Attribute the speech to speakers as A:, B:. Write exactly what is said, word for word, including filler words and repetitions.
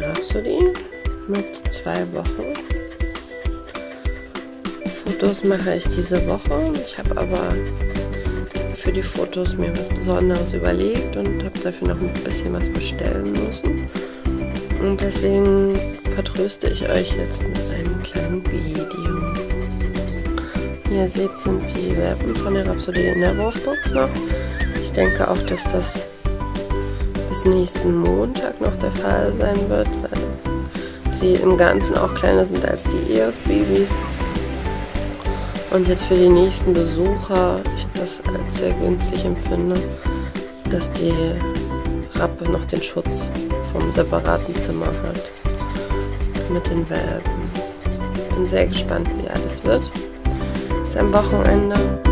A: Rhapsody mit zwei Wochen. Fotos mache ich diese Woche. Ich habe aber für die Fotos mir was Besonderes überlegt und habe dafür noch ein bisschen was bestellen müssen. Und deswegen vertröste ich euch jetzt mit einem kleinen Video. Wie ihr seht, sind die Welpen von der Rhapsody in der Wurfbox noch. Ich denke auch, dass das bis nächsten Montag noch der Fall sein wird, weil sie im Ganzen auch kleiner sind als die E O S-Babys. Und jetzt für die nächsten Besucher ich das als sehr günstig empfinde, dass die Rappe noch den Schutz vom separaten Zimmer hat mit den Welpen. Bin sehr gespannt, wie alles wird. Jetzt am Wochenende